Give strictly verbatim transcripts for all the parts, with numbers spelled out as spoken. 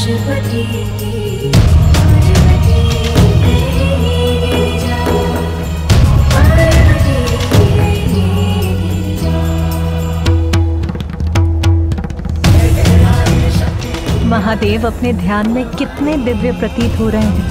महादेव अपने ध्यान में कितने दिव्य प्रतीत हो रहे हैं।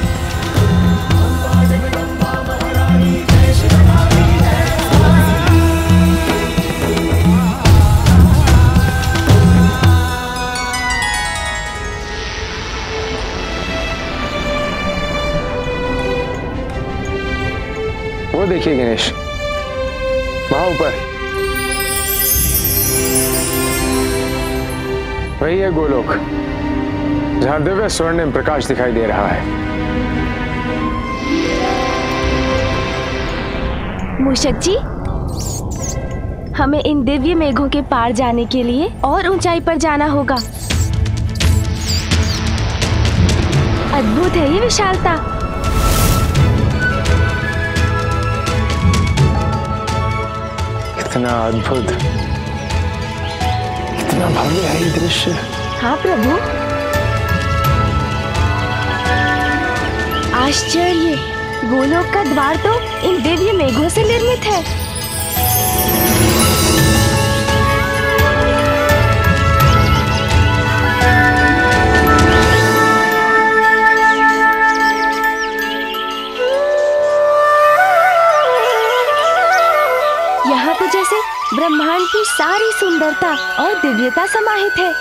वो देखिए गणेश, वहां ऊपर वही है गोलोक, जहां दिव्य स्वर्णिम प्रकाश दिखाई दे रहा है। मूषक जी, हमें इन दिव्य मेघों के पार जाने के लिए और ऊंचाई पर जाना होगा। अद्भुत है ये विशालता। कितना अद्भुत, कितना भव्य है ये दृश्य। हाँ प्रभु, आश्चर्य, गोलोक का द्वार तो इन दिव्य मेघों से निर्मित है। यहाँ तो जैसे ब्रह्मांड की सारी सुंदरता और दिव्यता समाहित है।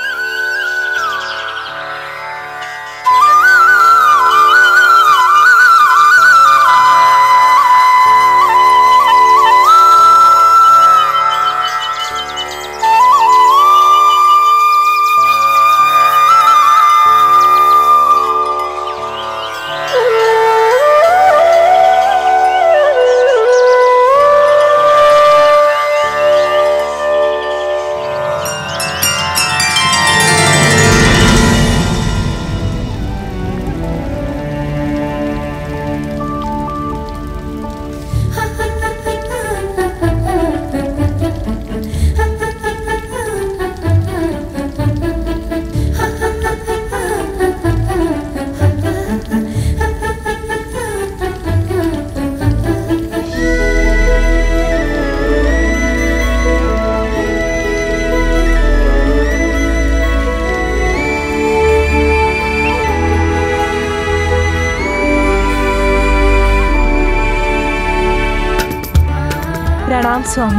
प्रणाम स्वामी।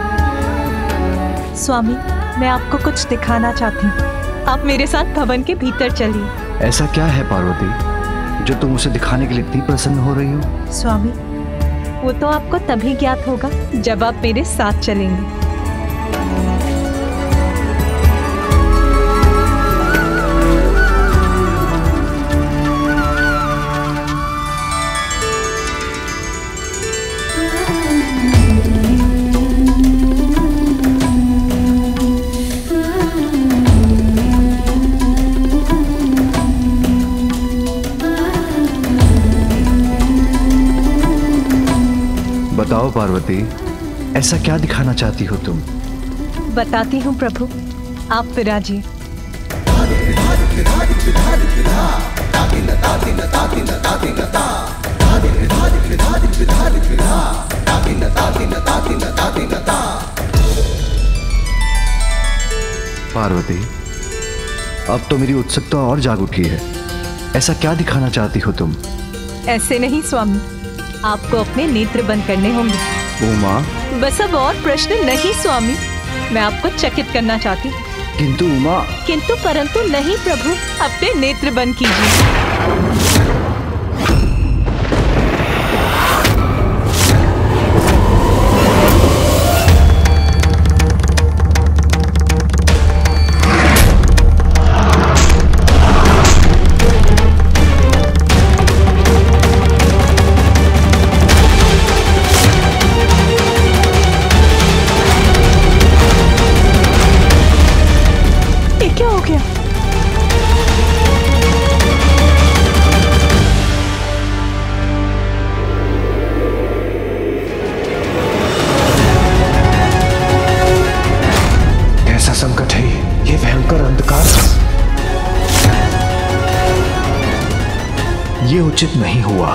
स्वामी, मैं आपको कुछ दिखाना चाहती हूँ। आप मेरे साथ भवन के भीतर चलिए। ऐसा क्या है पार्वती जो तुम उसे दिखाने के लिए इतनी प्रसन्न हो रही हो? स्वामी, वो तो आपको तभी ज्ञात होगा जब आप मेरे साथ चलेंगे। बताओ पार्वती, ऐसा क्या दिखाना चाहती हो तुम? बताती हूँ प्रभु, आप विराजिए। पार्वती, अब तो मेरी उत्सुकता और जाग उठी है। ऐसा क्या दिखाना चाहती हो तुम? ऐसे नहीं स्वामी, आपको अपने नेत्र बंद करने होंगे। उमा, बस अब और प्रश्न नहीं स्वामी, मैं आपको चकित करना चाहती हूँ। किंतु उमा। किंतु परंतु नहीं प्रभु, अपने नेत्र बंद कीजिए। ये उचित नहीं हुआ।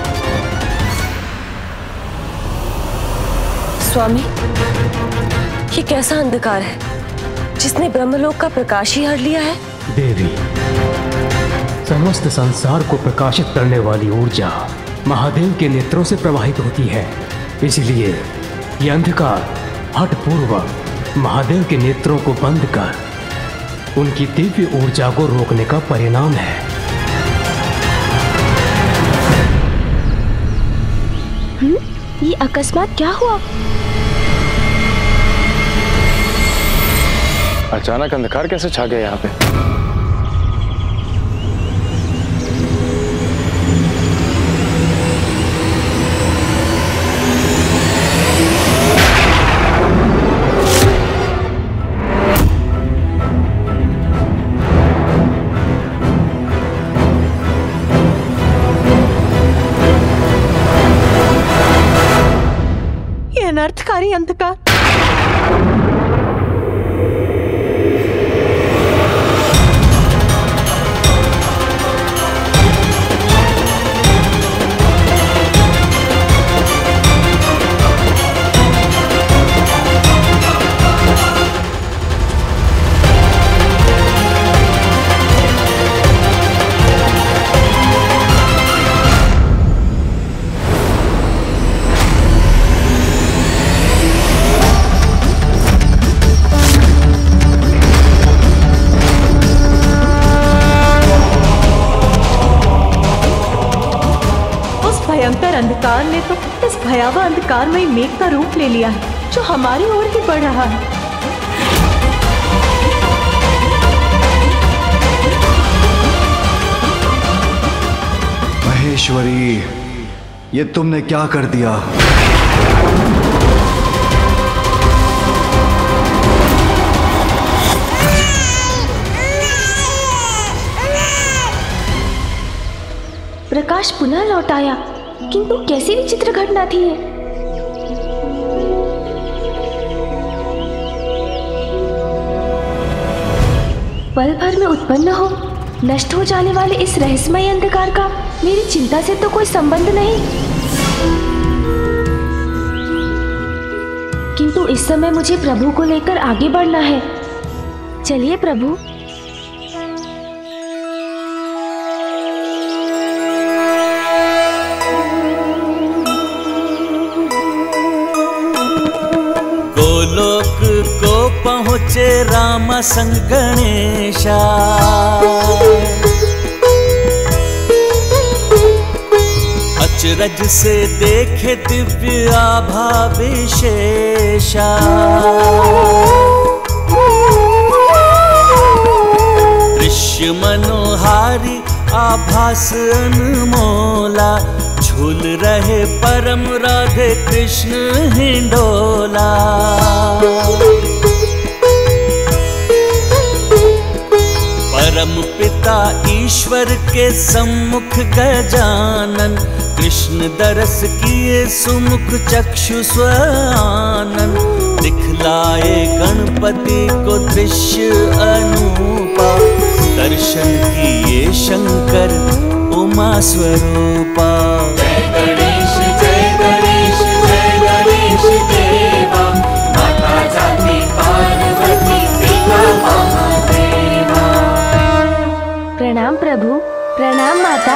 स्वामी, ये कैसा अंधकार है जिसने ब्रह्मलोक का प्रकाश ही हर लिया है? देवी, समस्त संसार को प्रकाशित करने वाली ऊर्जा महादेव के नेत्रों से प्रवाहित होती है। इसलिए ये अंधकार हठपूर्वक महादेव के नेत्रों को बंद कर उनकी दिव्य ऊर्जा को रोकने का परिणाम है। हम्म? ये अकस्मात क्या हुआ? अचानक अंधकार कैसे छा गया यहाँ पे? ये अनर्थकारी अंधकार भयंकर अंधकार ने तो इस भयावह अंधकारमय मेघ का रूप ले लिया है जो हमारी ओर ही बढ़ रहा है। महेश्वरी, ये तुमने क्या कर दिया? प्रकाश पुनः लौट आया, किंतु कैसी विचित्र घटना थी ये? पल भर में उत्पन्न हो नष्ट हो जाने वाले इस रहस्यमय अंधकार का मेरी चिंता से तो कोई संबंध नहीं, किंतु इस समय मुझे प्रभु को लेकर आगे बढ़ना है। चलिए प्रभु। गोलोक को पहुँचे राम संग गणेशा, अचरज से देखे दिव्य आभा विशेषा। दृश्य मनोहारी आभास अनमोला, झूल रहे परम राधे कृष्ण हिंडोला। परम पिता ईश्वर के सम्मुख गजानन, कृष्ण दरस किए सुमुख चक्षु स्वानन। दिखलाए गणपति को दृश्य अनूपा, दर्शन किए शंकर उमा स्वरूपा। जय गणेश जय गणेश जय गणेश देवा, माता जाति पार्वती पिता महादेवा। प्रणाम प्रभु, प्रणाम माता।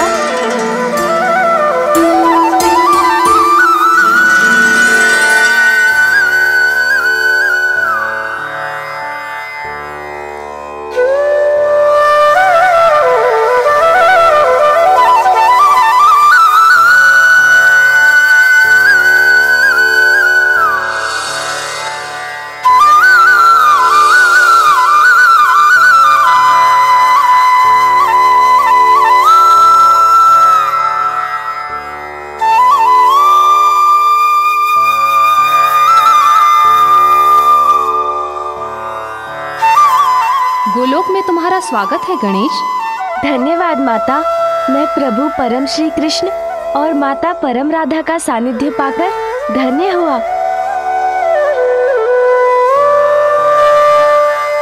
गोलोक में तुम्हारा स्वागत है गणेश। धन्यवाद माता। मैं प्रभु परम श्री कृष्ण और माता परम राधा का सानिध्य पाकर धन्य हुआ।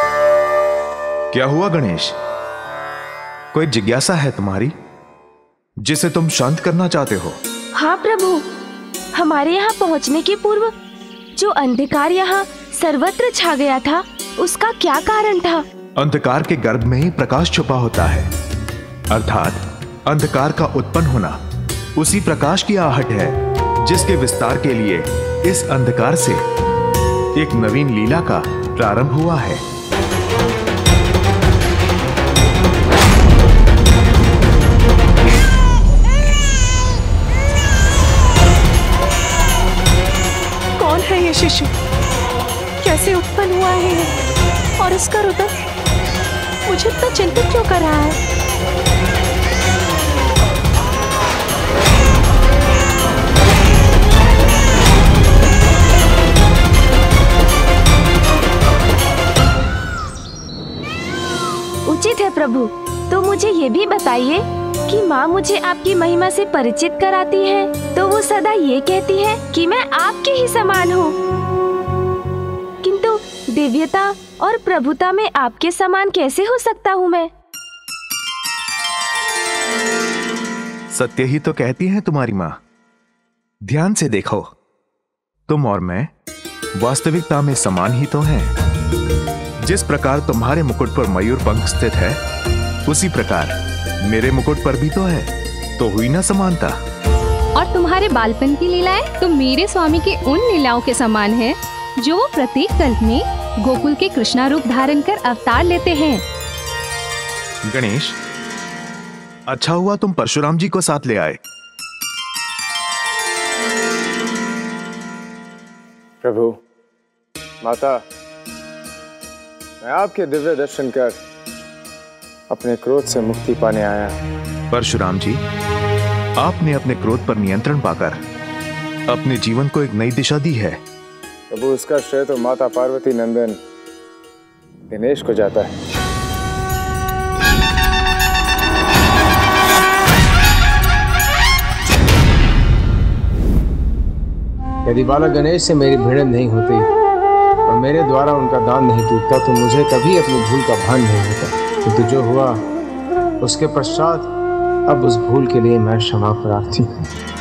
क्या हुआ गणेश? कोई जिज्ञासा है तुम्हारी? जिसे तुम शांत करना चाहते हो। हाँ प्रभु, हमारे यहाँ पहुँचने के पूर्व जो अंधकार यहाँ सर्वत्र छा गया था, उसका क्या कारण था? अंधकार के गर्भ में ही प्रकाश छुपा होता है, अर्थात अंधकार का उत्पन्न होना उसी प्रकाश की आहट है, जिसके विस्तार के लिए इस अंधकार से एक नवीन लीला का प्रारंभ हुआ है। कौन है ये शिशु? कैसे उत्पन्न हुआ है ये? और इसका रुदन मुझे इतना चिंतित क्यों कर रहा है? उचित है प्रभु, तो मुझे ये भी बताइए कि माँ मुझे आपकी महिमा से परिचित कराती है तो वो सदा ये कहती है कि मैं आपके ही समान हूँ, किंतु दिव्यता और प्रभुता में आपके समान कैसे हो सकता हूँ मैं? सत्य ही तो कहती है तुम्हारी माँ। ध्यान से देखो, तुम और मैं वास्तविकता में समान ही तो हैं। जिस प्रकार तुम्हारे मुकुट पर मयूर पंख स्थित है, उसी प्रकार मेरे मुकुट पर भी तो है, तो हुई ना समानता। और तुम्हारे बालपन की लीलाएं तो मेरे स्वामी की उन लीलाओं के समान है जो वो प्रत्येक कल्प में गोकुल के कृष्णा रूप धारण कर अवतार लेते हैं। गणेश, अच्छा हुआ तुम परशुराम जी को साथ ले आए। प्रभु, माता, मैं आपके दिव्य दर्शन कर अपने क्रोध से मुक्ति पाने आया। परशुराम जी, आपने अपने क्रोध पर नियंत्रण पाकर अपने जीवन को एक नई दिशा दी है। प्रभु, इसका श्रेय तो माता पार्वती नंदन दिनेश को जाता है। यदि बालक गणेश से मेरी भिड़ंत नहीं होती और मेरे द्वारा उनका दान नहीं टूटता तो मुझे कभी अपनी भूल का भान नहीं होता, किंतु जो हुआ उसके पश्चात अब उस भूल के लिए मैं क्षमा प्रार्थी हूँ।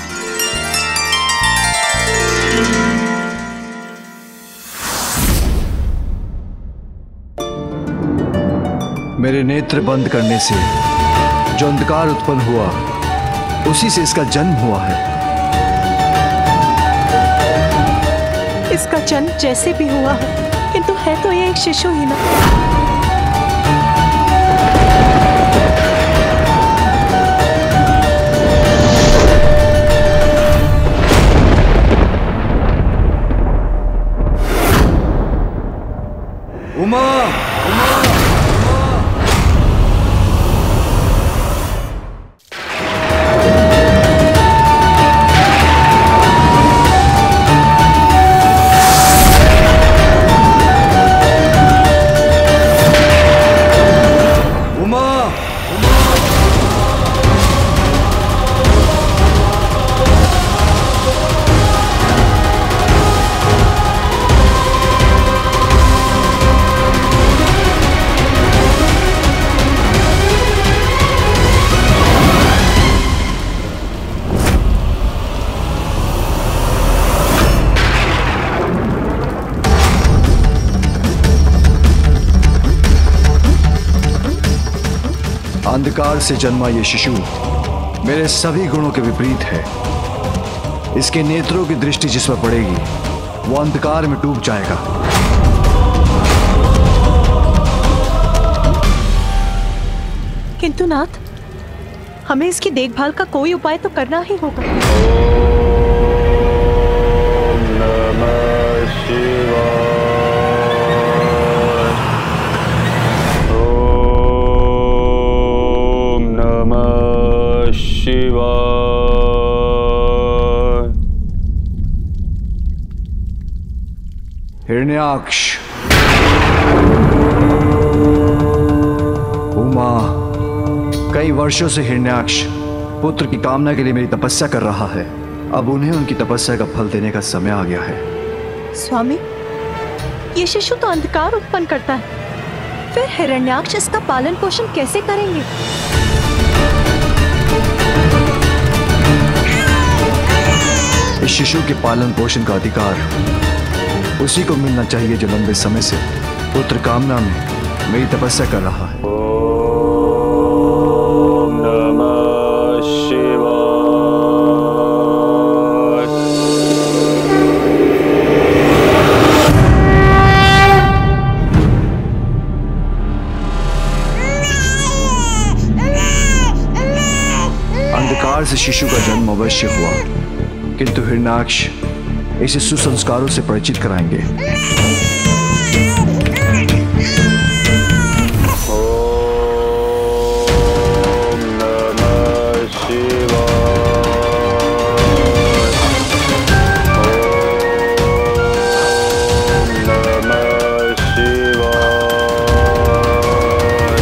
मेरे नेत्र बंद करने से जो अंधकार उत्पन्न हुआ, उसी से इसका जन्म हुआ है। इसका जन्म जैसे भी हुआ हो, किंतु है तो ये एक शिशु ही ना। उमा, उमा, अंधकार से जन्मा ये शिशु मेरे सभी गुणों के विपरीत है। इसके नेत्रों की दृष्टि जिस पर पड़ेगी वो अंधकार में डूब जाएगा। किंतु नाथ, हमें इसकी देखभाल का कोई उपाय तो करना ही होगा। ओम नमः शिवाय। हिरण्याक्ष, उमा, कई वर्षों से हिरण्याक्ष पुत्र की कामना के लिए मेरी तपस्या कर रहा है। अब उन्हें उनकी तपस्या का फल देने का समय आ गया है। स्वामी, ये शिशु तो अंधकार उत्पन्न करता है, फिर हिरण्याक्ष इसका पालन पोषण कैसे करेंगे? इस शिशु के पालन पोषण का अधिकार उसी को मिलना चाहिए जो लंबे समय से पुत्र कामना में मेरी तपस्या कर रहा है। ओम नमः शिवाय। अंधकार से शिशु का जन्म अवश्य हुआ, किंतु हिरण्याक्ष इसे सुसंस्कारों से परिचित कराएंगे। ओम नमः शिवाय। ओम नमः शिवाय।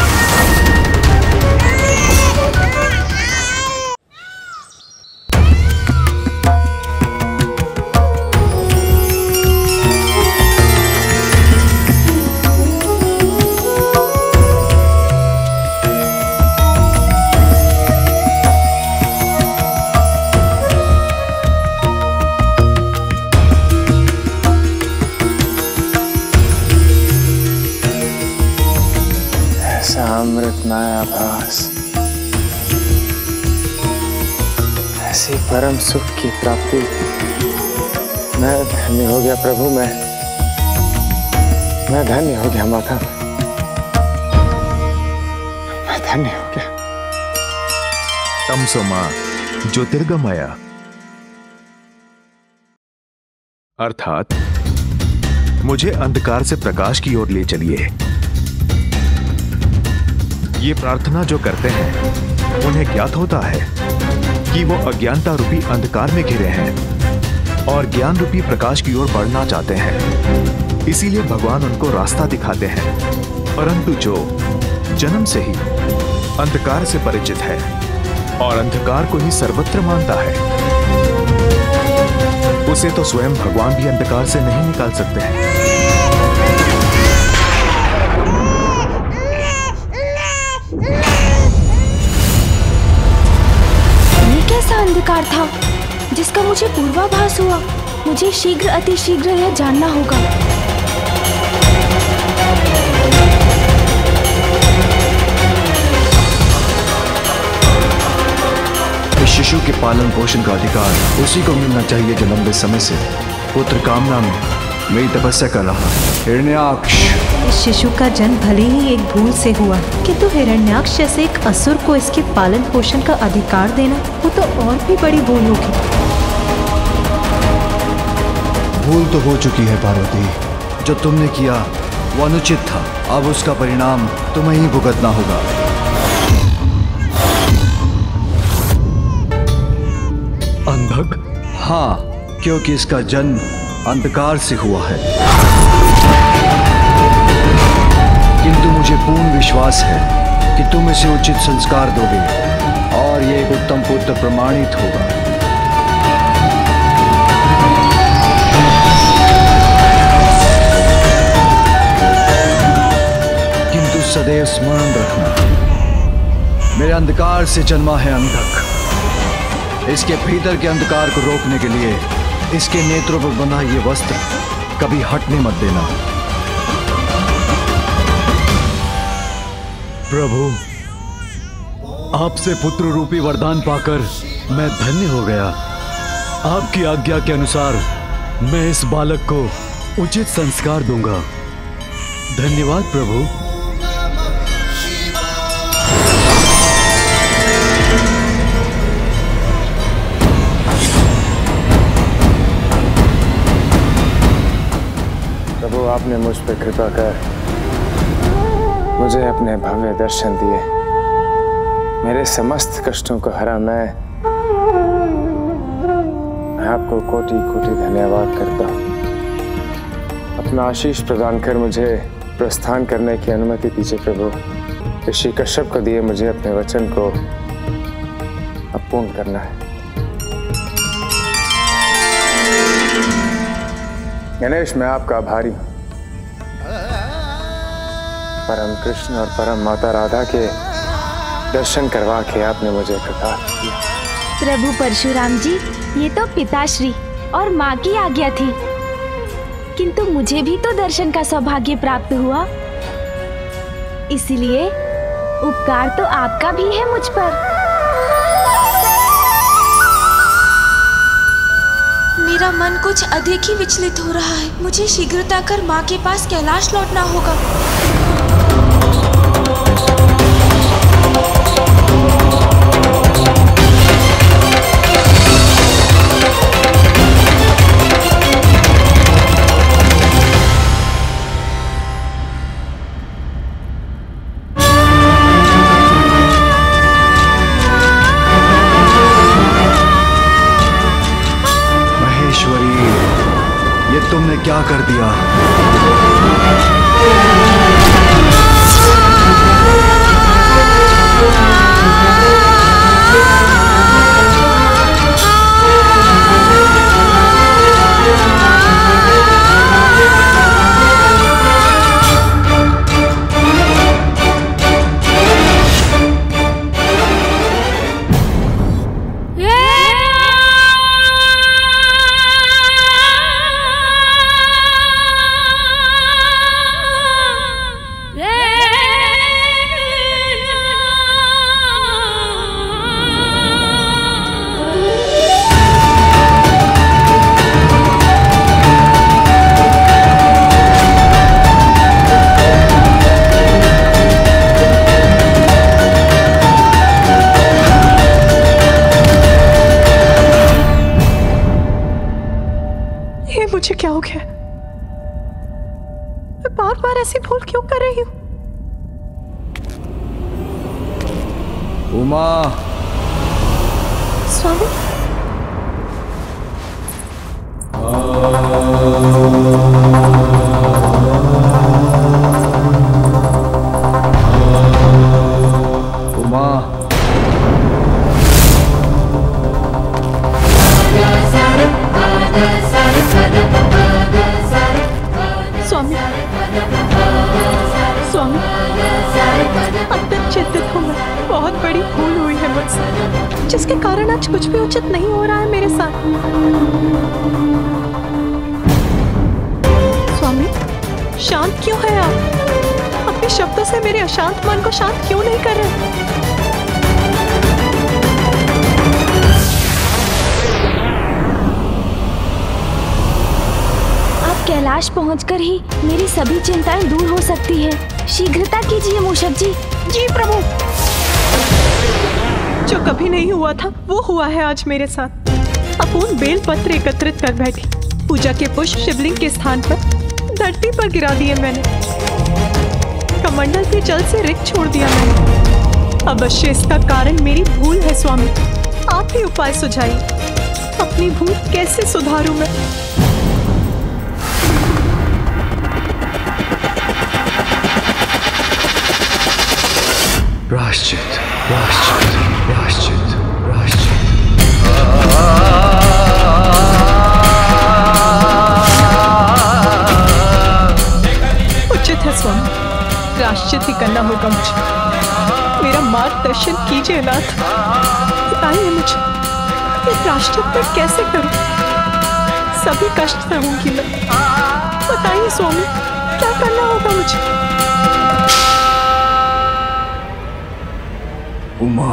ऐसा अमृतमय आभास, ऐसी परम सुख की प्राप्ति। मैं धन्य हो गया प्रभु, मैं मैं धन्य हो गया माता, मैं धन्य हो गया। तमसो मां ज्योतिर्गमया, अर्थात मुझे अंधकार से प्रकाश की ओर ले चलिए। ये प्रार्थना जो करते हैं उन्हें ज्ञात होता है कि वो अज्ञानता रूपी अंधकार में घिरे हैं और ज्ञान रूपी प्रकाश की ओर बढ़ना चाहते हैं। इसीलिए भगवान उनको रास्ता दिखाते हैं। परंतु जो जन्म से ही अंधकार से परिचित है और अंधकार को ही सर्वत्र मानता है, उसे तो स्वयं भगवान भी अंधकार से नहीं निकाल सकते हैं। कैसा अंधकार था जिसका मुझे पूर्वाभास हुआ? मुझे शीघ्र अतिशीघ्र यह जानना होगा। इस शिशु के पालन पोषण का अधिकार उसी को मिलना चाहिए जो लंबे समय से पुत्र कामना में मेरी तपस्या कर रहा है। हिरण्याक्ष, इस शिशु का जन्म भले ही एक भूल से हुआ, किंतु हिरण्याक्ष जैसे एक असुर को इसके पालन पोषण का अधिकार देना, वो तो और भी बड़ी भूल होगी। भूल तो हो चुकी है पार्वती। जो तुमने किया वो अनुचित था। अब उसका परिणाम तुम्हें ही भुगतना होगा। अंधक? हाँ, क्योंकि इसका जन्म अंधकार से हुआ है। किंतु मुझे पूर्ण विश्वास है कि तुम इसे उचित संस्कार दोगे और ये एक उत्तम पुत्र प्रमाणित होगा। किंतु सदैव स्मरण रखना, मेरे अंधकार से जन्मा है अंधक। इसके भीतर के अंधकार को रोकने के लिए इसके नेत्रों पर बंधा ये वस्त्र कभी हटने मत देना। प्रभु, आपसे पुत्र रूपी वरदान पाकर मैं धन्य हो गया। आपकी आज्ञा के अनुसार मैं इस बालक को उचित संस्कार दूंगा। धन्यवाद प्रभु। प्रभु, आपने मुझ पर कृपा कर मुझे अपने भव्य दर्शन दिए, मेरे समस्त कष्टों को हरा। मैं मैं आपको कोटि कोटि धन्यवाद करता हूँ। अपना आशीष प्रदान कर मुझे प्रस्थान करने की अनुमति दीजिए प्रभु। ऋषि कश्यप को दिए मुझे अपने वचन को अब पूर्ण करना है। गणेश, मैं आपका आभारी हूँ। परम कृष्ण और परम माता राधा के दर्शन करवा के आपने मुझे कृतार्थ किया। प्रभु परशुराम जी, ये तो पिताश्री और माँ की आज्ञा थी, किंतु मुझे भी तो दर्शन का सौभाग्य प्राप्त हुआ, इसलिए उपकार तो आपका भी है मुझ पर। मेरा मन कुछ अधिक ही विचलित हो रहा है। मुझे शीघ्रता कर माँ के पास कैलाश लौटना होगा। तुमने क्या कर दिया? मुझे क्या हो गया? मैं बार बार ऐसी भूल क्यों कर रही हूँ? उमा। स्वामी। उमा। स्वामी, स्वामी, अत्यंत चिंतित हूँ मैं। बहुत बड़ी भूल हुई है मुझसे, जिसके कारण आज कुछ भी उचित नहीं हो रहा है मेरे साथ। स्वामी, शांत क्यों है आप? अपने शब्दों से मेरे अशांत मन को शांत क्यों नहीं कर रहे? कैलाश पहुंचकर ही मेरी सभी चिंताएं दूर हो सकती है। शीघ्रता कीजिए मूषक जी। जी प्रभु। जो कभी नहीं हुआ था वो हुआ है आज मेरे साथ। अपूर्ण बेल पत्र एकत्रित कर बैठी, पूजा के पुष्प शिवलिंग के स्थान पर धरती पर गिरा दिए मैंने। कमंडल भी जल से रिक्त छोड़ दिया मैंने। अवश्य इसका कारण मेरी भूल है स्वामी। आप ही उपाय सुझाइए, अपनी भूल कैसे सुधारूं मैं? प्रायश्चित, प्रायश्चित, प्रायश्चित, प्रायश्चित। उचित है स्वामी, प्रायश्चित ही करना होगा मुझे। मेरा मार्गदर्शन कीजिए नाथ, बताइए मुझे ये प्रायश्चित मैं कैसे करूं? सभी कष्ट सहूंगी मैं। बताइए स्वामी, क्या करना होगा मुझे? उमा,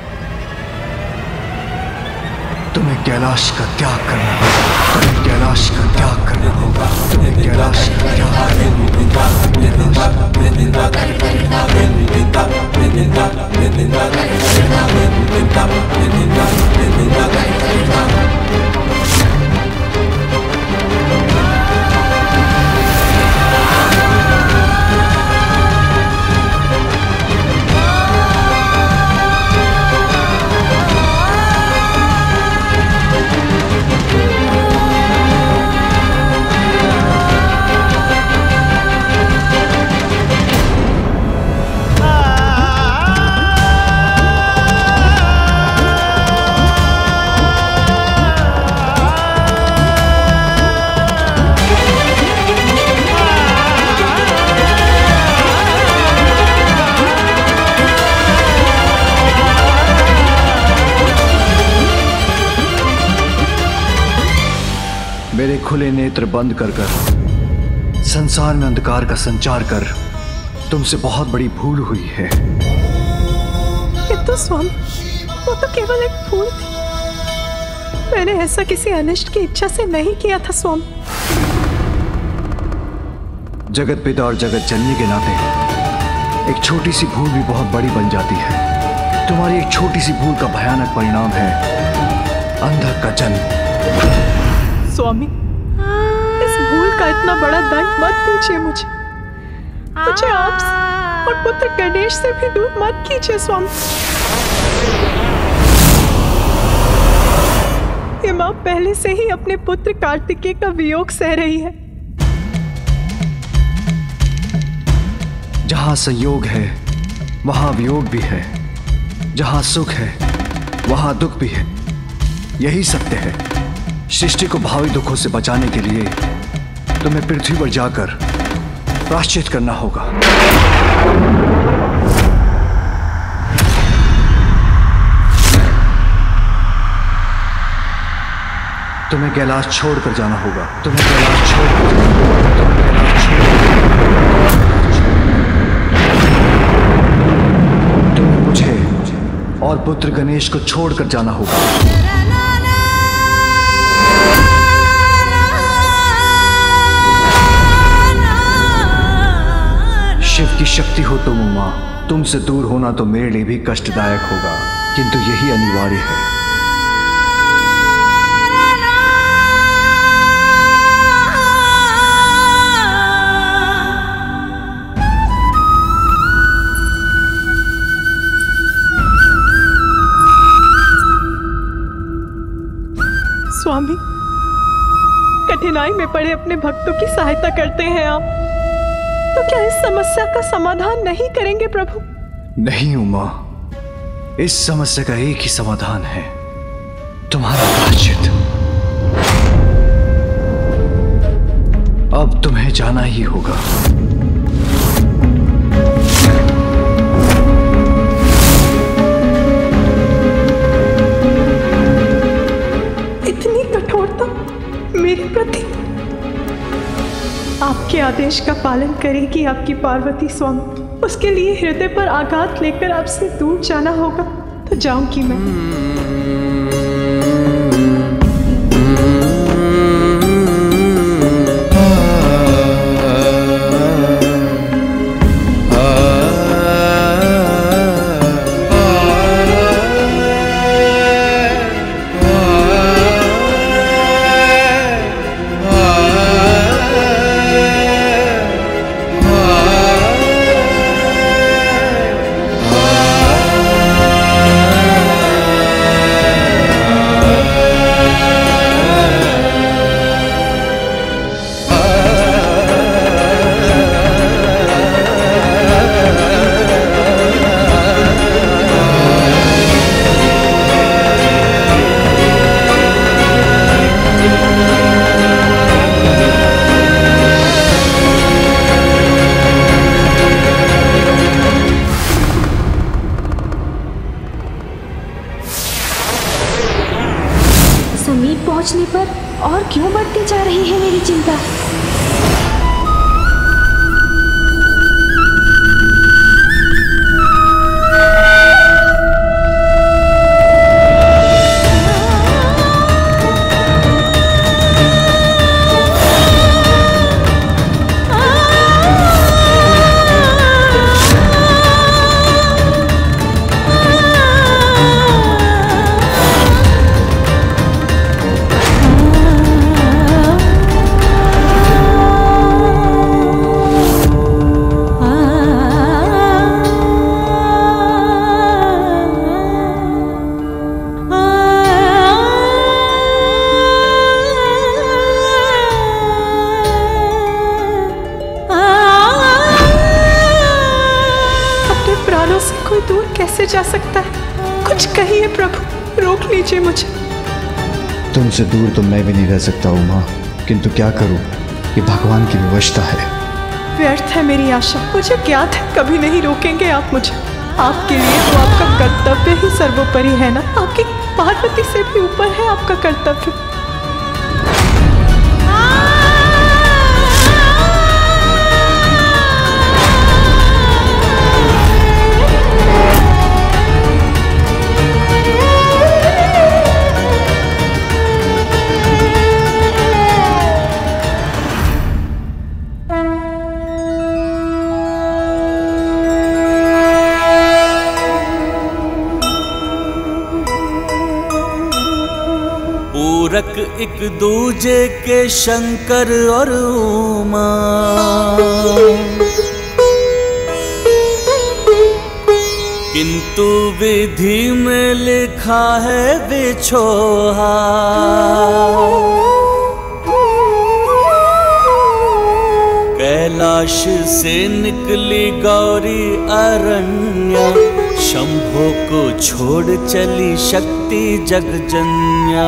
तुम्हें कैलाश का त्याग करना होगा। तुम्हें कैलाश का त्याग करना होगा। तुम्हें कैलाश का त्याग मेरे खुले नेत्र बंद कर कर संसार में अंधकार का संचार कर तुमसे बहुत बड़ी भूल हुई है। ये तो स्वामी, वो तो केवल एक भूल थी। मैंने ऐसा किसी अनिष्ट की इच्छा से नहीं किया था स्वामी। जगत पिता और जगत जननी के नाते एक छोटी सी भूल भी बहुत बड़ी बन जाती है। तुम्हारी एक छोटी सी भूल का भयानक परिणाम है अंधक का जन्म। स्वामी, इस भूल का इतना बड़ा दंड मत दीजिए मुझे। मुझे आपसे और पुत्र गणेश से भी दूर मत कीजिए स्वामी। ये माँ पहले से ही अपने पुत्र कार्तिकेय का वियोग सह रही है। जहां संयोग है वहां वियोग भी है, जहां सुख है वहां दुख भी है। यही सत्य है। सृष्टि को भावी दुखों से बचाने के लिए तुम्हें पृथ्वी पर जाकर प्रायश्चित करना होगा। तुम्हें कैलाश छोड़कर जाना होगा। तुम्हें कैलाश छोड़कर जाना होगा। तुम्हें कैलाश छोड़कर तुम्हें मुझे और पुत्र गणेश को छोड़कर जाना होगा। शिव की शक्ति हो तुम उमा, तुमसे दूर होना तो मेरे लिए भी कष्टदायक होगा, किंतु यही अनिवार्य है। स्वामी, कठिनाई में पड़े अपने भक्तों की सहायता करते हैं आप, तो क्या इस समस्या का समाधान नहीं करेंगे प्रभु? नहीं उमा, इस समस्या का एक ही समाधान है, तुम्हारा प्रायश्चित। अब तुम्हें जाना ही होगा। इतनी कठोरता मेरे प्रति? आपके आदेश का पालन करेगी आपकी पार्वती स्वामी। उसके लिए हृदय पर आघात लेकर आपसे दूर जाना होगा तो जाऊंगी मैं। पहुंचने पर और क्यों बढ़ती जा रही है मेरी चिंता। कैसे जा सकता है? कुछ कहिए प्रभु, रोक लीजिए मुझे। तुमसे दूर तो मैं भी नहीं रह सकता उमा, किंतु क्या करूं, ये भगवान की विवशता है। व्यर्थ है मेरी आशा। मुझे ज्ञात है कभी नहीं रोकेंगे आप मुझे। आपके लिए तो आपका कर्तव्य ही सर्वोपरि है ना। आपकी पार्वती से भी ऊपर है आपका कर्तव्य। गोरख एक दूजे के शंकर और उमा, किंतु विधि में लिखा है बिछोहा। कैलाश से निकली गौरी अरण्या, शंभो को छोड़ चली शक्ति जगजन्या।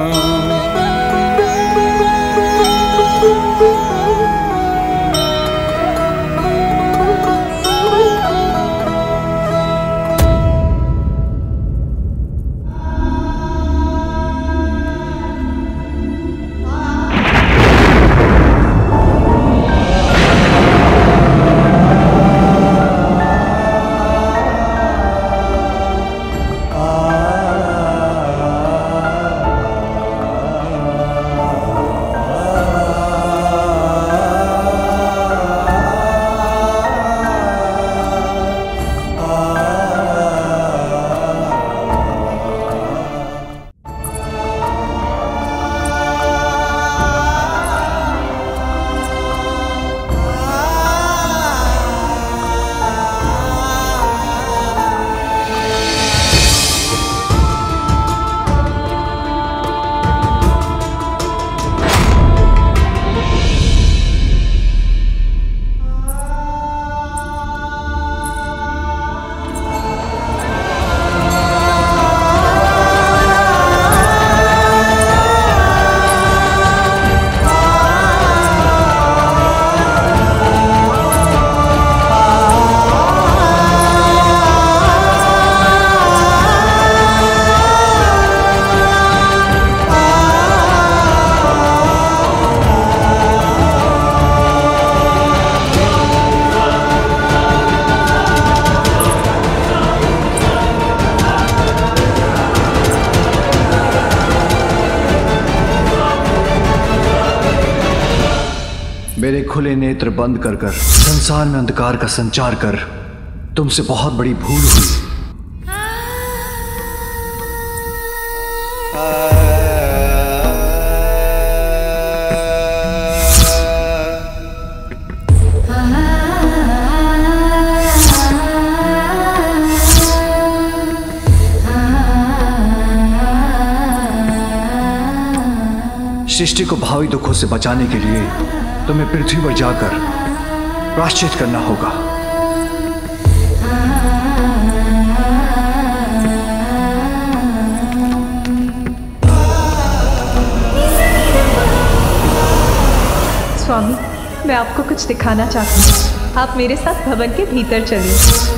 मेरे खुले नेत्र बंद कर कर संसार में अंधकार का संचार कर तुमसे बहुत बड़ी भूल हुई। सृष्टि को भावी दुखों से बचाने के लिए तुम्हें पृथ्वी पर जाकर प्रायश्चित करना होगा। स्वामी, मैं आपको कुछ दिखाना चाहती हूँ। आप मेरे साथ भवन के भीतर चलिए।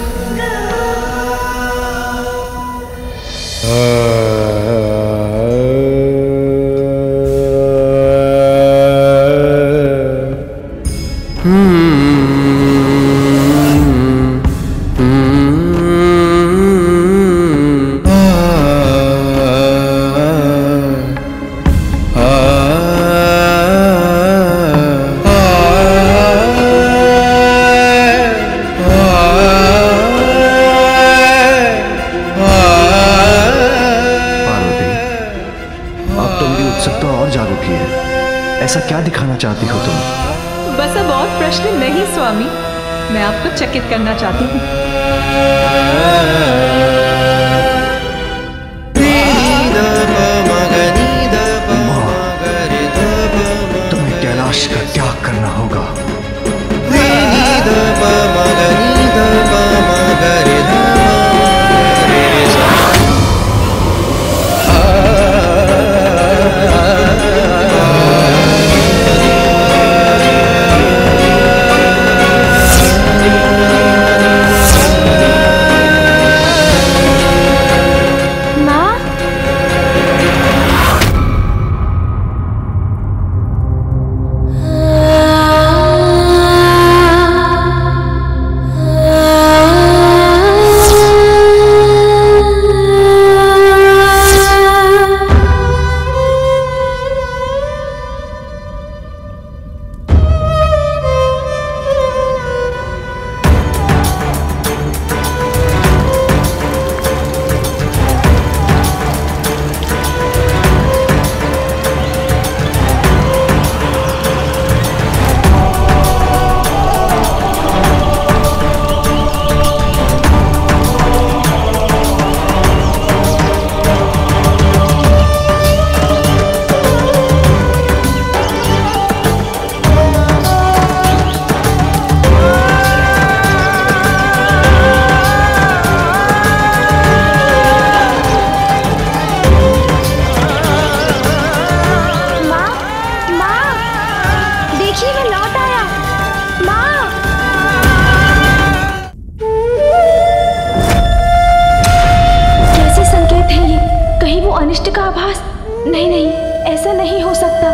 ऐसा क्या दिखाना चाहती हो तुम? बस अब और प्रश्न नहीं स्वामी, मैं आपको चकित करना चाहती हूँ। तुम्हें कैलाश का त्याग करना होगा। नहीं नहीं, ऐसा नहीं हो सकता।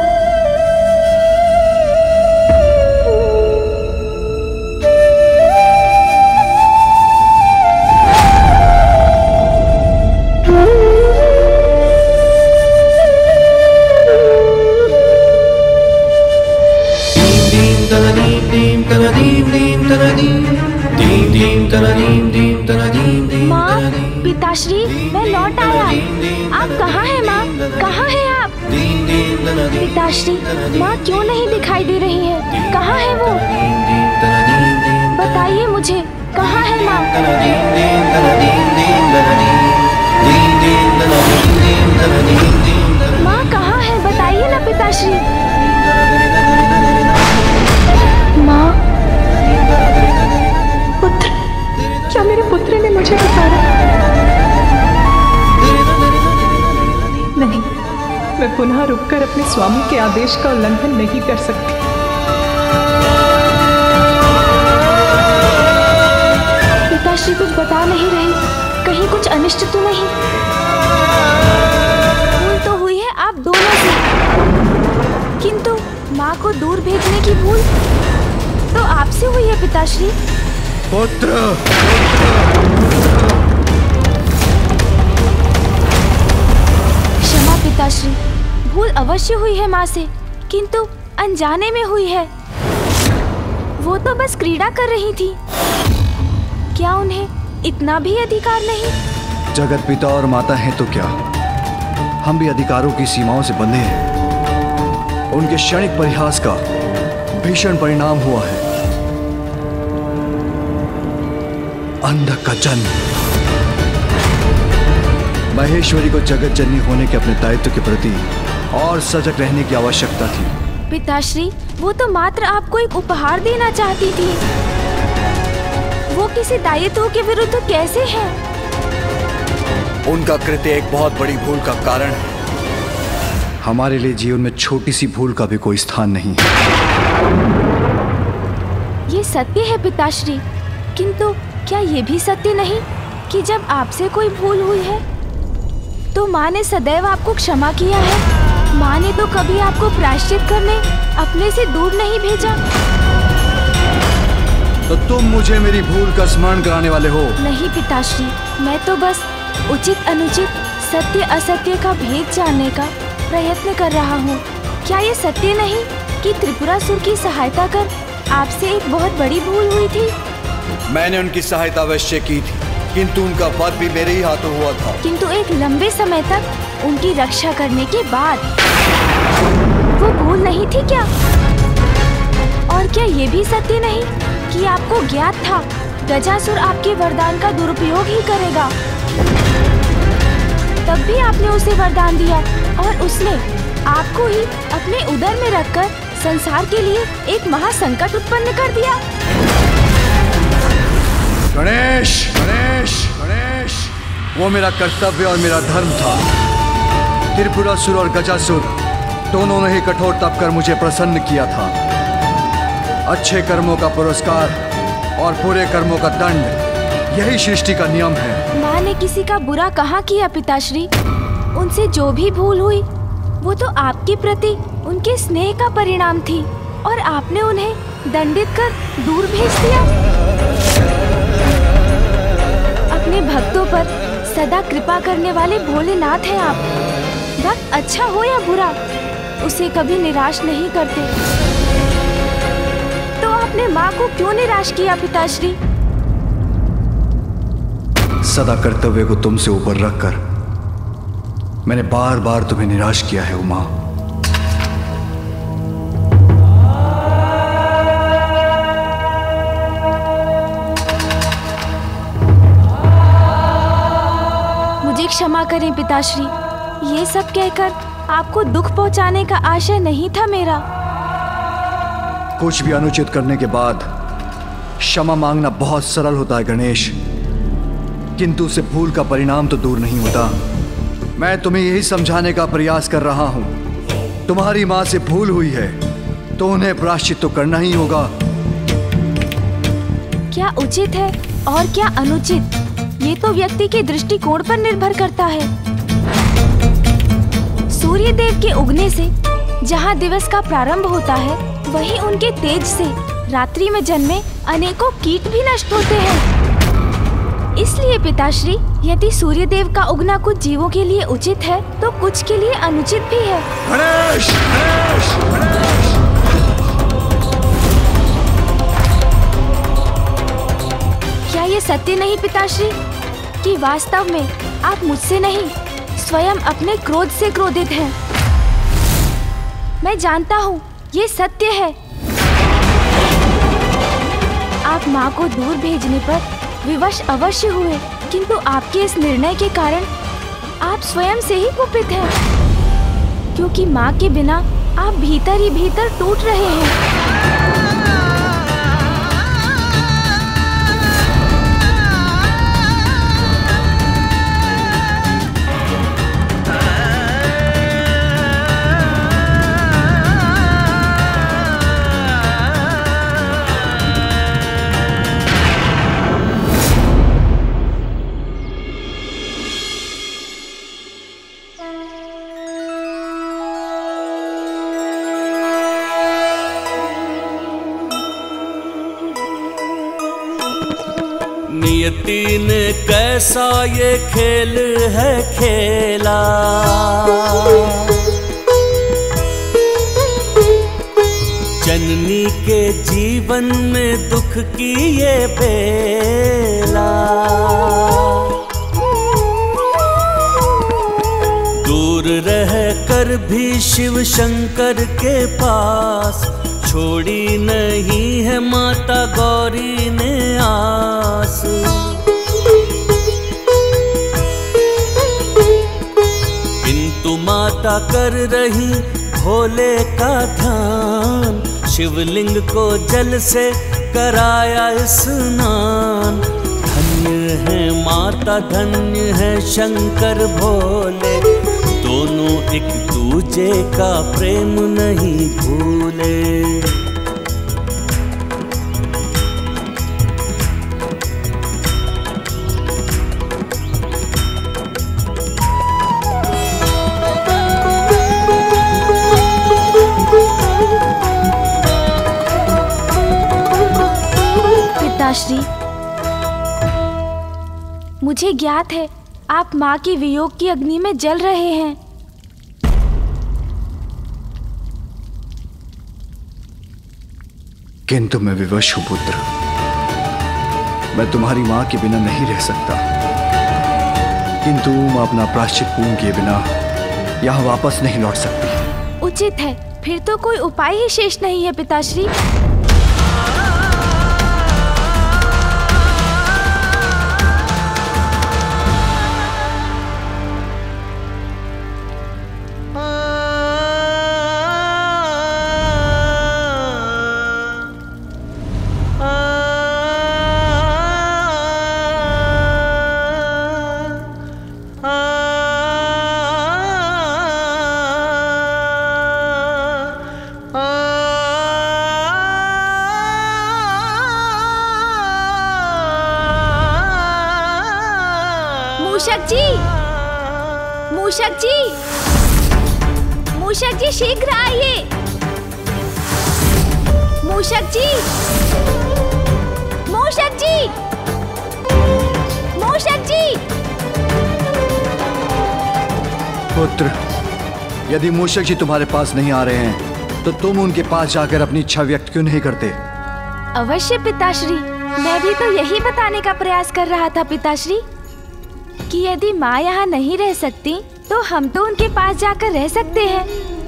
माँ, पिताश्री, मैं लौट आया। आप कहाँ हैं माँ? कहाँ हैं आप? पिताश्री, माँ क्यों नहीं दिखाई दे रही है? कहाँ है वो? बताइए मुझे, कहाँ है माँ? माँ कहाँ है? बताइए ना पिताश्री। माँ, पुत्र, क्या मेरे पुत्र ने मुझे पुकारा? नहीं, मैं पुनः रुककर अपने स्वामी के आदेश का उल्लंघन नहीं कर सकती। पिताश्री कुछ बता नहीं रही, कहीं कुछ अनिष्ट तो नहीं? भूल तो हुई है आप दोनों से, किंतु माँ को दूर भेजने की भूल तो आपसे हुई है पिताश्री। पुत्र, क्षमा पिताश्री, भूल अवश्य हुई है माँ से, किंतु अनजाने में हुई है। वो तो बस क्रीड़ा कर रही थी, क्या उन्हें इतना भी अधिकार नहीं? जगत पिता और माता हैं तो क्या, हम भी अधिकारों की सीमाओं से बंधे हैं। उनके क्षणिक परिहास का भीषण परिणाम हुआ है अंधक का जन्म। महेश्वरी को जगत जननी होने के अपने दायित्व के प्रति और सजग रहने की आवश्यकता थी। पिताश्री, वो तो मात्र आपको एक उपहार देना चाहती थी। वो किसी दायित्व के विरुद्ध कैसे है? उनका कृत्य एक बहुत बड़ी भूल का कारण है। हमारे लिए जीवन में छोटी सी भूल का भी कोई स्थान नहीं है। ये सत्य है पिताश्री, किंतु क्या ये भी सत्य नहीं कि जब आपसे कोई भूल हुई है तो माँ ने सदैव आपको क्षमा किया है? माँ ने तो कभी आपको प्रायश्चित करने अपने से दूर नहीं भेजा। तो तुम मुझे मेरी भूल का स्मरण कराने वाले हो? नहीं पिताश्री, मैं तो बस उचित अनुचित, सत्य असत्य का भेद जानने का प्रयत्न कर रहा हूँ। क्या ये सत्य नहीं कि त्रिपुरासुर की सहायता कर आपसे एक बहुत बड़ी भूल हुई थी? मैंने उनकी सहायता अवश्य की थी, किंतु उनका वध भी मेरे ही हाथों हुआ था। किंतु एक लंबे समय तक उनकी रक्षा करने के बाद वो भूल नहीं थी क्या? और क्या ये भी सत्य नहीं कि आपको ज्ञात था गजासुर आपके वरदान का दुरुपयोग ही करेगा? तब भी आपने उसे वरदान दिया और उसने आपको ही अपने उदर में रखकर संसार के लिए एक महासंकट उत्पन्न कर दिया। गणेश, गणेश, गणेश, वो मेरा कर्तव्य और मेरा धर्म था। त्रिपुरासुर और गजासुर दोनों ने ही कठोर तप कर मुझे प्रसन्न किया था। अच्छे कर्मों का पुरस्कार और बुरे कर्मों का दंड, यही सृष्टि का नियम है। माँ ने किसी का बुरा कहाँ किया पिताश्री? उनसे जो भी भूल हुई वो तो आपके प्रति उनके स्नेह का परिणाम थी और आपने उन्हें दंडित कर दूर भेज दिया। अपने भक्तों पर सदा कृपा करने वाले भोलेनाथ हैं आप। भक्त अच्छा हो या बुरा, उसे कभी निराश नहीं करते। तो आपने माँ को क्यों निराश किया पिताश्री? सदा कर्तव्य को तुमसे ऊपर रखकर मैंने बार बार तुम्हें निराश किया है उमा। मुझे क्षमा करें पिताश्री, ये सब कहकर आपको दुख पहुंचाने का आशय नहीं था मेरा। कुछ भी अनुचित करने के बाद क्षमा मांगना बहुत सरल होता है गणेश, किंतु उसे भूल का परिणाम तो दूर नहीं होता। मैं तुम्हें यही समझाने का प्रयास कर रहा हूं। तुम्हारी मां से भूल हुई है तो उन्हें प्रायश्चित तो करना ही होगा। क्या उचित है और क्या अनुचित, ये तो व्यक्ति के दृष्टिकोण पर निर्भर करता है। सूर्य देव के उगने से जहाँ दिवस का प्रारंभ होता है, वहीं उनके तेज से रात्रि में जन्मे अनेकों कीट भी नष्ट होते हैं। इसलिए पिताश्री, यदि सूर्य देव का उगना कुछ जीवों के लिए उचित है, तो कुछ के लिए अनुचित भी है। गणेश, गणेश, गणेश। क्या ये सत्य नहीं पिताश्री कि वास्तव में आप मुझसे नहीं, स्वयं अपने क्रोध से क्रोधित हैं? मैं जानता हूँ ये सत्य है। आप माँ को दूर भेजने पर विवश अवश्य हुए, किंतु आपके इस निर्णय के कारण आप स्वयं से ही कुपित हैं, क्योंकि माँ के बिना आप भीतर ही भीतर टूट रहे हैं। नियति ने कैसा ये खेल है खेला, जननी के जीवन में दुख की ये बेला। दूर रह कर भी शिव शंकर के पास छोड़ी नहीं है माता गौरी ने आस। किंतु माता कर रही भोले का ध्यान, शिवलिंग को जल से कराया स्नान। धन्य है माता, धन्य है शंकर भोले, दोनों एक दूजे का प्रेम नहीं भूले। पिताश्री, मुझे ज्ञात है आप माँ के वियोग की अग्नि में जल रहे हैं। किंतु मैं विवश हूं पुत्र, मैं तुम्हारी मां के बिना नहीं रह सकता, किंतु मैं अपना प्रायश्चित पूर्ण किए बिना यहां वापस नहीं लौट सकती। उचित है, फिर तो कोई उपाय ही शेष नहीं है पिताश्री। मूषक जी, मूषक जी, मूषक जी शीघ्र आइए। मूषक जी, मूषक जी, मूषक जी। पुत्र, यदि मूषक जी तुम्हारे पास नहीं आ रहे हैं, तो तुम उनके पास जाकर अपनी इच्छा व्यक्त क्यों नहीं करते? अवश्य पिताश्री, मैं भी तो यही बताने का प्रयास कर रहा था पिताश्री, कि यदि माँ यहाँ नहीं रह सकती, तो हम तो उनके पास जाकर रह सकते हैं।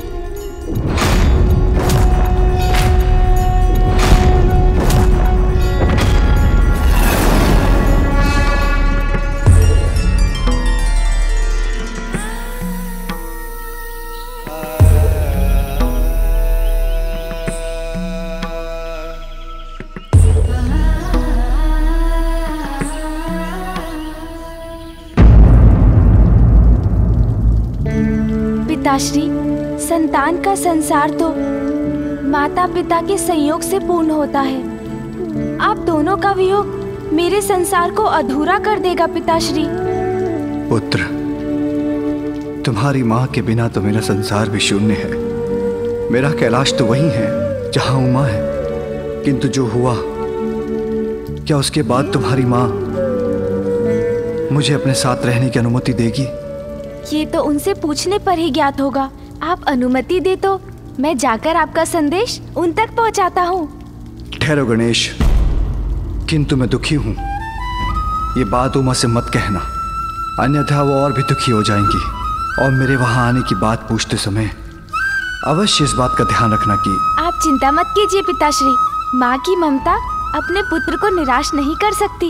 पिताश्री, संतान का संसार तो माता पिता के संयोग से पूर्ण होता है। आप दोनों का वियोग मेरे संसार को अधूरा कर देगा पिताश्री। पुत्र, तुम्हारी माँ के बिना तो मेरा संसार भी शून्य है। मेरा कैलाश तो वही है जहाँ उमा है, किंतु जो हुआ, क्या उसके बाद तुम्हारी माँ मुझे अपने साथ रहने की अनुमति देगी? ये तो उनसे पूछने पर ही ज्ञात होगा। आप अनुमति दे तो मैं जाकर आपका संदेश उन तक पहुंचाता हूँ। ठहरो गणेश, किंतु मैं दुखी हूँ। ये बात उमा से मत कहना, अन्यथा वो और भी दुखी हो जाएंगी और मेरे वहाँ आने की बात पूछते समय अवश्य इस बात का ध्यान रखना कि आप चिंता मत कीजिए पिताश्री, माँ की ममता अपने पुत्र को निराश नहीं कर सकती।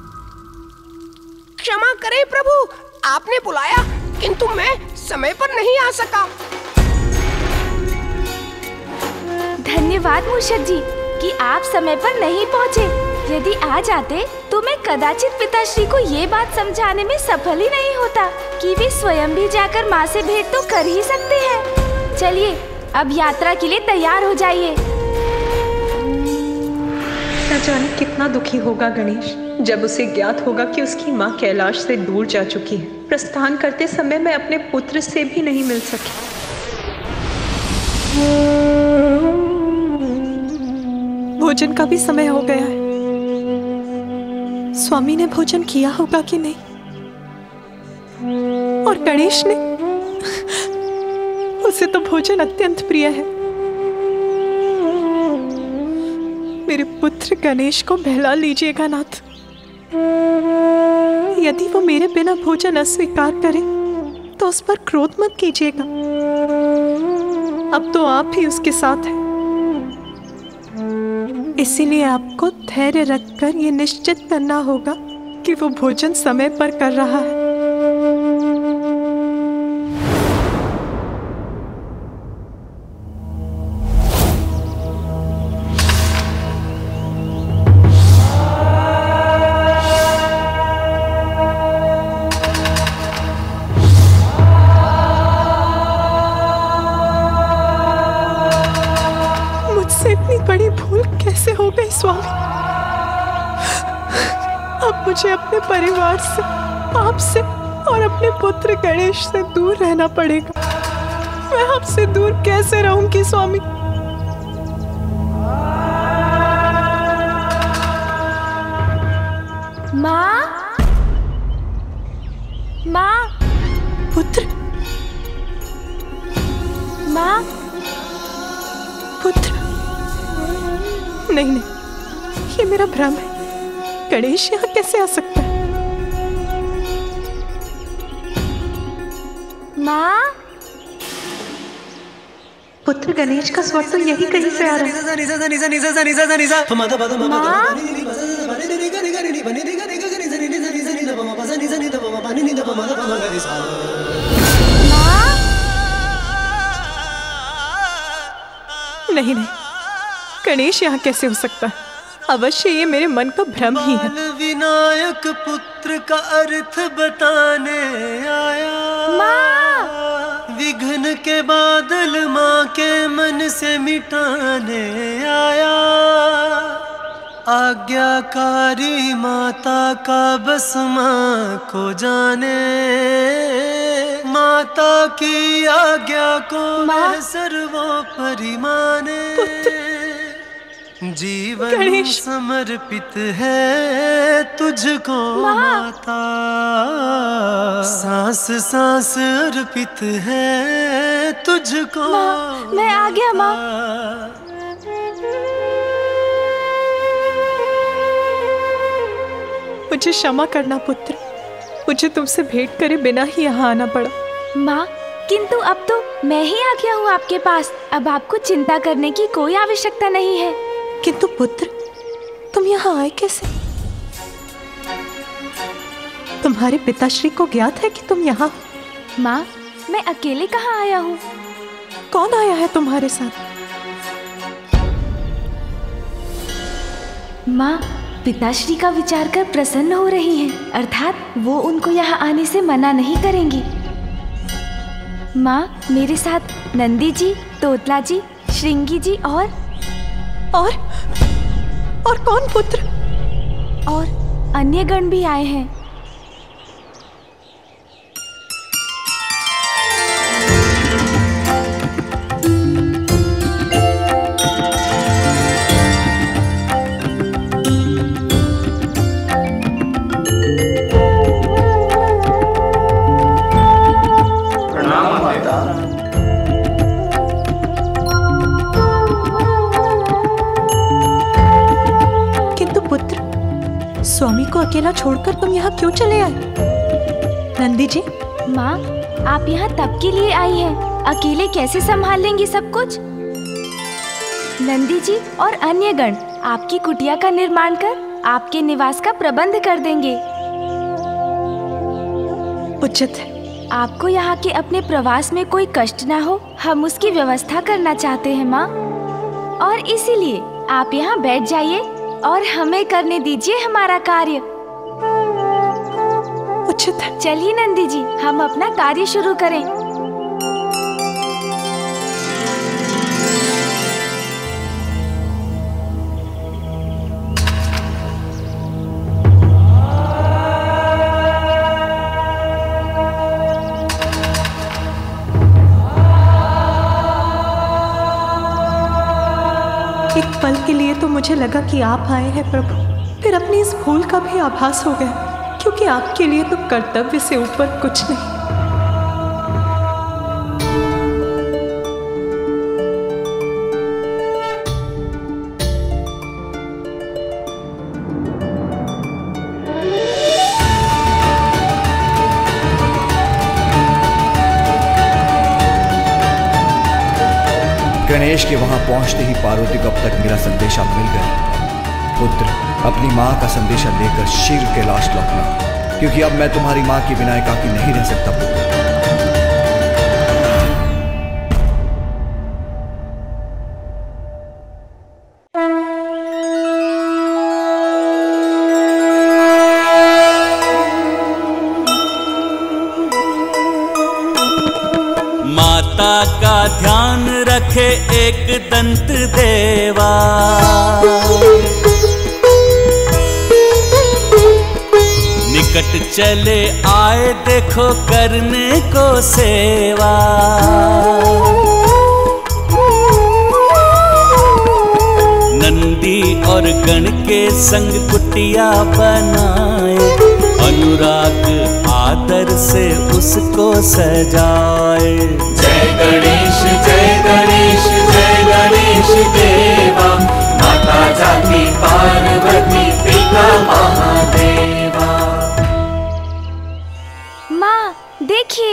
क्षमा करें प्रभु, आपने बुलाया किंतु मैं समय पर नहीं आ सका। धन्यवाद मूषक जी कि आप समय पर नहीं पहुँचे। यदि आ जाते तो मैं कदाचित पिताश्री को ये बात समझाने में सफल ही नहीं होता कि वे स्वयं भी जाकर माँ से भेंट तो कर ही सकते हैं। चलिए अब यात्रा के लिए तैयार हो जाइए। न जाने कितना दुखी होगा गणेश जब उसे ज्ञात होगा कि उसकी माँ कैलाश से दूर जा चुकी है। प्रस्थान करते समय मैं अपने पुत्र से भी नहीं मिल सकी। भोजन का भी समय हो गया है। स्वामी ने भोजन किया होगा कि नहीं, और गणेश ने, उसे तो भोजन अत्यंत प्रिय है। मेरे पुत्र गणेश को बहला लीजिएगा नाथ। यदि वो मेरे बिना भोजन अस्वीकार करे तो उस पर क्रोध मत कीजिएगा। अब तो आप ही उसके साथ हैं, इसीलिए आपको धैर्य रखकर ये निश्चित करना होगा कि वो भोजन समय पर कर रहा है। बड़ी भूल कैसे हो गई स्वामी? अब मुझे अपने परिवार से, आपसे और अपने पुत्र गणेश से दूर रहना पड़ेगा। मैं आपसे दूर कैसे रहूंगी स्वामी? माँ, माँ, पुत्र, माँ, पुत्र। नहीं नहीं, ये मेरा भ्रम है। गणेश यहाँ कैसे आ सकता है? माँ, पुत्र गणेश का स्वर तो यही कहीं से आ रहा माँ, नहीं नहीं, गणेश यहाँ कैसे हो सकता है? अवश्य ये मेरे मन का भ्रम ही है। विनायक पुत्र का अर्थ बताने आया। माँ, विघ्न के बादल माँ के मन से मिटाने आया। आज्ञाकारी माता का बस माँ को जाने, माता की आज्ञा को मैं सर्वोपरि माने। जीवन समर्पित है तुझको माता, सांस सांस अर्पित है तुझको। माँ, मैं आ गया माँ। मुझे क्षमा करना पुत्र, मुझे तुमसे भेंट करे बिना ही यहाँ आना पड़ा। माँ, किंतु अब तो मैं ही आ गया हूँ आपके पास। अब आपको चिंता करने की कोई आवश्यकता नहीं है। किंतु पुत्र, तुम यहाँ आए कैसे? तुम्हारे पिताश्री को ज्ञात है कि तुम यहाँ हो? माँ, मैं अकेले कहाँ आया हूँ? कौन आया है तुम्हारे साथ? माँ, पिताश्री का विचार कर प्रसन्न हो रही हैं, अर्थात वो उनको यहाँ आने से मना नहीं करेंगी। माँ, मेरे साथ नंदी जी, तोतला जी, श्रृंगी जी और और और कौन पुत्र? और अन्य गण भी आए हैं। अकेला छोड़कर तुम यहाँ क्यों चले आए? नंदी जी। माँ, आप यहाँ तब के लिए आई हैं, अकेले कैसे संभाल लेंगी सब कुछ? नंदी जी और अन्य गण आपकी कुटिया का निर्माण कर आपके निवास का प्रबंध कर देंगे। उचित है। आपको यहाँ के अपने प्रवास में कोई कष्ट ना हो, हम उसकी व्यवस्था करना चाहते हैं माँ, और इसीलिए आप यहाँ बैठ जाइए और हमें करने दीजिए हमारा कार्य। उचित है। चलिए नंदी जी, हम अपना कार्य शुरू करें। एक पल के लिए तो मुझे लगा कि आप आए हैं प्रभु, फिर अपनी इस भूल का भी आभास हो गया, क्योंकि आपके लिए तो कर्तव्य से ऊपर कुछ नहीं। गणेश के वहां पहुंचते ही पार्वती को अब तक मेरा संदेशा मिल गया। पुत्र, अपनी माँ का संदेशा लेकर शीघ्र कैलाश लौटना, क्योंकि अब मैं तुम्हारी माँ के बिना एकाकी नहीं रह सकता पुत्र। माता का ध्यान रखे एक दंत देवा, निकट चले आए देखो करने को सेवा। नंदी और गण के संग कुटिया बनाए, अनुराग आदर से उसको सजाए। जय गणेश जय गणेश जय गणेश देवा, माता जाति पार्वती पिता महादेवा। माँ देखिए,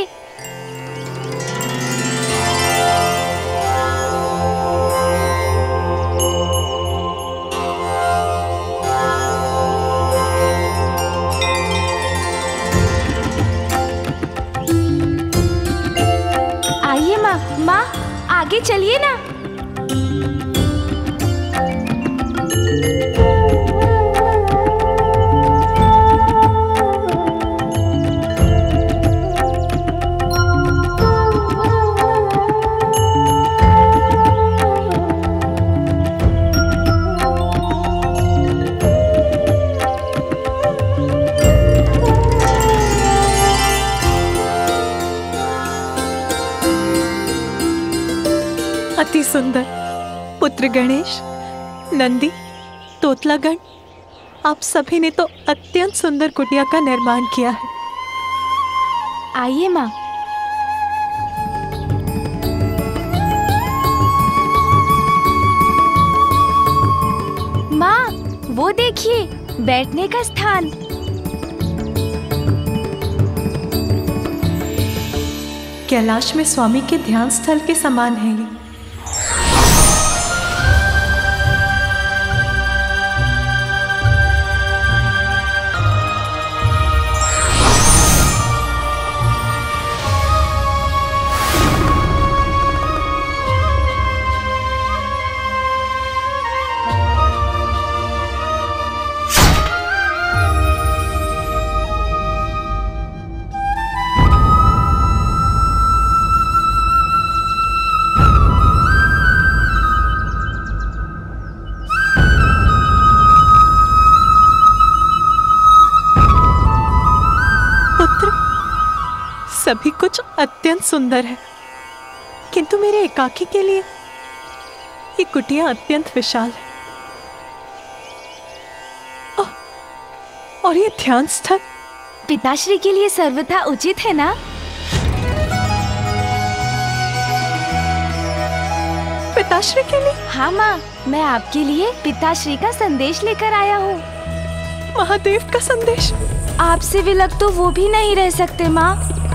आइए माँ, माँ आगे चलिए ना। अति सुंदर पुत्र गणेश, नंदी, तोतलागण, आप सभी ने तो अत्यंत सुंदर कुटिया का निर्माण किया है। आइए माँ। माँ वो देखिए, बैठने का स्थान। कैलाश में स्वामी के ध्यान स्थल के समान है ये। सभी कुछ अत्यंत सुंदर है, किंतु मेरे एकाकी के लिए ये कुटिया अत्यंत विशाल है। और ये ध्यान स्थल पिताश्री के लिए सर्वथा उचित है ना? पिताश्री के लिए? हाँ माँ, मैं आपके लिए पिताश्री का संदेश लेकर आया हूँ। महादेव का संदेश। आपसे विलग तो वो भी नहीं रह सकते माँ।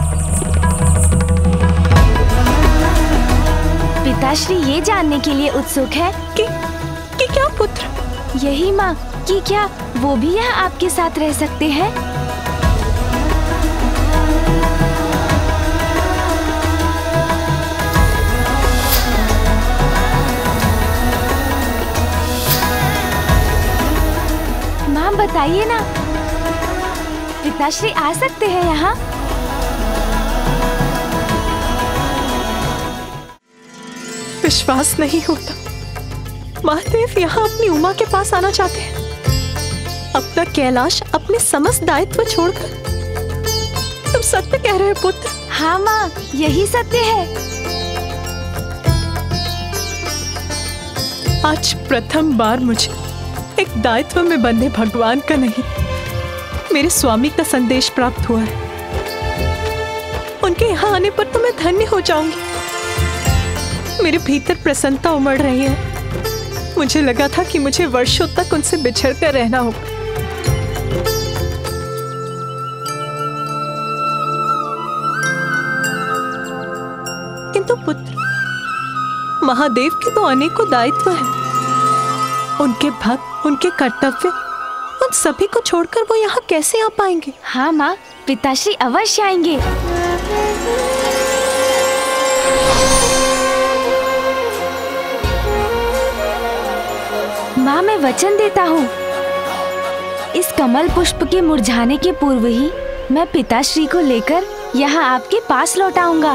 पिताश्री ये जानने के लिए उत्सुक है कि, कि क्या पुत्र? यही माँ, कि क्या वो भी यहाँ आपके साथ रह सकते हैं? माँ बताइए ना, पिताश्री आ सकते हैं यहाँ? विश्वास नहीं होता, महादेव यहाँ अपनी उमा के पास आना चाहते हैं। अपना कैलाश, अपने समस्त दायित्व छोड़कर। तुम सत्य कह रहे हो पुत्र? हाँ माँ, यही सत्य है। आज प्रथम बार मुझे एक दायित्व में बंधे भगवान का नहीं, मेरे स्वामी का संदेश प्राप्त हुआ है। उनके यहाँ आने पर तो मैं धन्य हो जाऊंगी। मेरे भीतर प्रसन्नता उमड़ रही है। मुझे लगा था कि मुझे वर्षों तक उनसे बिछड़ कर रहना होगा। किंतु पुत्र, महादेव के तो अनेकों दायित्व हैं। उनके भक्त, उनके कर्तव्य, उन सभी को छोड़कर वो यहाँ कैसे आ पाएंगे? हाँ माँ, पिताश्री अवश्य आएंगे। माँ, मैं वचन देता हूँ, इस कमल पुष्प के मुरझाने के पूर्व ही मैं पिताश्री को लेकर यहाँ आपके पास लौट आऊंगा।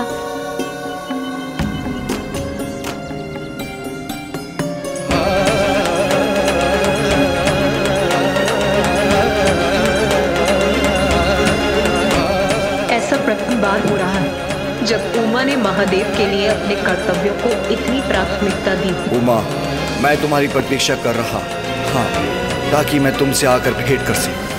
ऐसा प्रथम बार हो रहा है जब उमा ने महादेव के लिए अपने कर्तव्यों को इतनी प्राथमिकता दी। उमा, मैं तुम्हारी प्रतीक्षा कर रहा, हाँ, ताकि मैं तुमसे आकर भेंट कर सकूं।